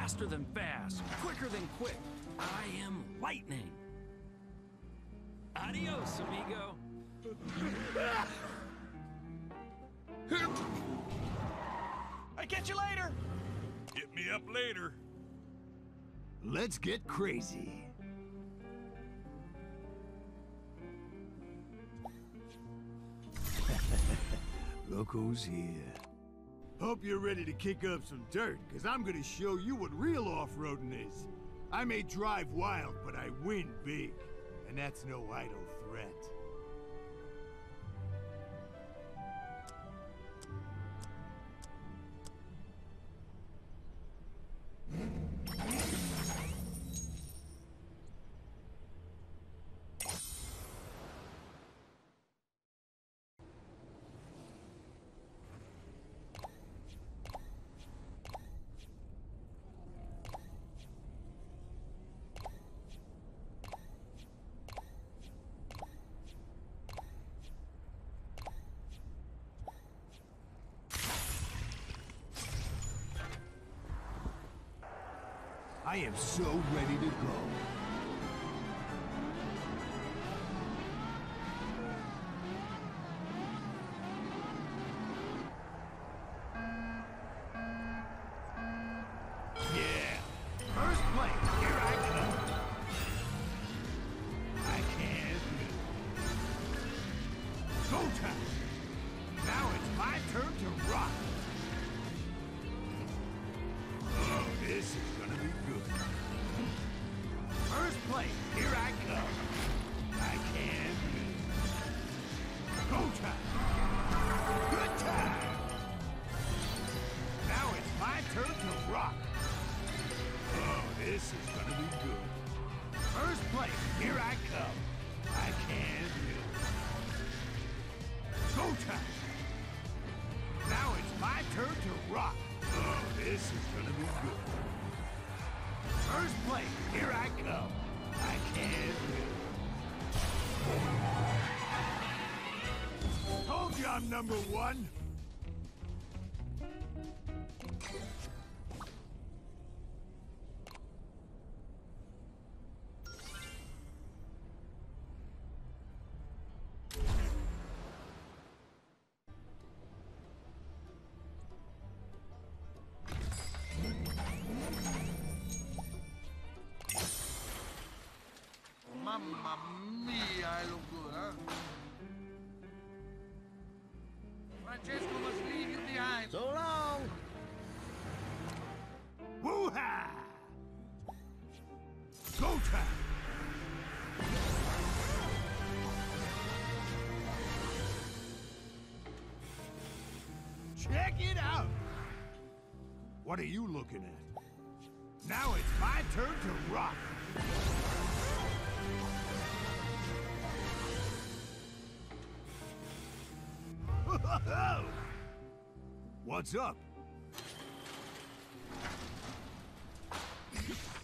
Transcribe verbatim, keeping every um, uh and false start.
faster than fast, quicker than quick. I am lightning. Adios, amigo. I catch you later. Hit me up later. Let's get crazy. Look who's here. Hope you're ready to kick up some dirt, because I'm going to show you what real off-roading is. I may drive wild, but I win big. And that's no idle threat. I am so ready to go. Yeah, first place, here I come. I can't lose. Go time. Now it's my turn to rock. Oh, this is gonna be good. First place, here I come. I can't lose. Go time. Good time. Now it's my turn to rock. Oh, this is gonna be good. First place, here I come. I can't lose. Go time. Now it's my turn to rock. Oh, this is gonna be good. First place, here I come. I can't lose. Told you I'm number one. Mamma mia, I look good, huh? Francesco must leave you behind. So long! Woo-ha! Go time! Check it out! What are you looking at? Now it's my turn to rock! What's up?